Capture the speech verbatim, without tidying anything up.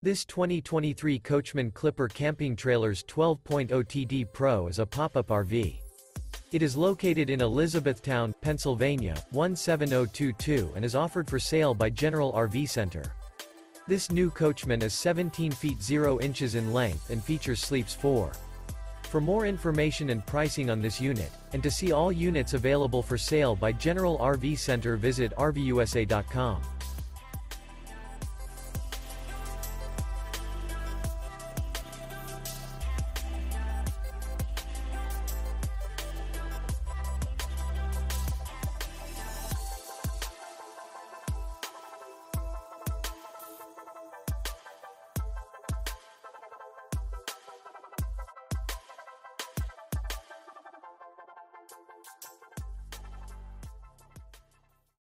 This twenty twenty-three Coachmen Clipper Camping Trailers twelve point oh T D Pro is a pop-up R V. It is located in Elizabethtown, Pennsylvania, one seven zero two two and is offered for sale by General R V Center. This new Coachmen is seventeen feet zero inches in length and features sleeps four. For more information and pricing on this unit, and to see all units available for sale by General R V Center, visit R V U S A dot com.